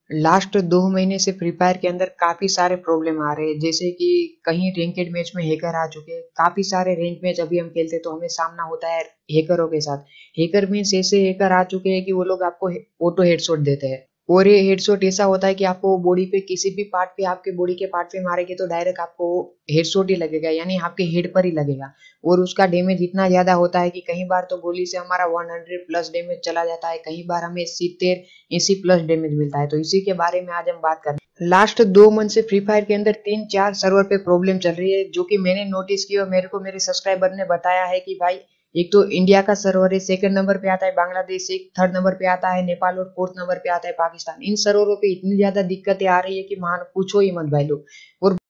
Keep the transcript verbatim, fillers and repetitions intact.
Last दो महीने से फ्री फायर के अंदर काफ़ी सारे प्रॉब्लम आ रहे हैं, जैसे कि कहीं रैंकेड मैच में हैकर आ चुके हैं। काफ़ी सारे रैंक मैच अभी हम खेलते हैं तो हमें सामना होता है हैकरों के साथ। हैकर मीन्स ऐसे हैकर आ चुके हैं कि वो लोग आपको ऑटो हेडशॉट देते हैं। और ये हेडशॉट ऐसा होता है कि आपको बॉडी पे किसी भी पार्ट पे, आपके बॉडी के पार्ट पे मारेंगे तो डायरेक्ट आपको हेडशॉट ही लगेगा, यानी आपके हेड पर ही लगेगा। और उसका डैमेज इतना ज्यादा होता है कि कई बार तो गोली से हमारा सौ प्लस डैमेज चला जाता है, कई बार हमें सत्तर अस्सी प्लस डैमेज मिलता है। तो इसी के बारे में आज हम बात कर रहे हैं। लास्ट दो मंथ से फ्री फायर के अंदर तीन चार सर्वर पे प्रॉब्लम चल रही है, जो कि मैंने नोटिस की और मेरे को मेरे सब्सक्राइबर ने बताया है कि भाई एक तो इंडिया का सर्वर है, सेकंड नंबर पे आता है बांग्लादेश, एक थर्ड नंबर पे आता है नेपाल और फोर्थ नंबर पे आता है पाकिस्तान। इन सर्वरों पे इतनी ज्यादा दिक्कतें आ रही है कि मान पूछो ही मत भाई लोग। और